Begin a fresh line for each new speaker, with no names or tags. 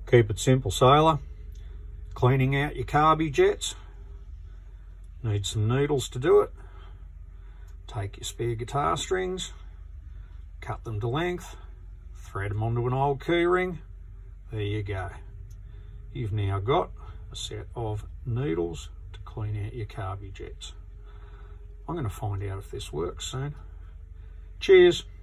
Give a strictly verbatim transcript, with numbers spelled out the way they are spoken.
Keep it simple, sailor. Cleaning out your carby jets. Need some needles to do it. Take your spare guitar strings, cut them to length, thread them onto an old key ring. There you go. You've now got a set of needles to clean out your carby jets. I'm going to find out if this works soon. Cheers.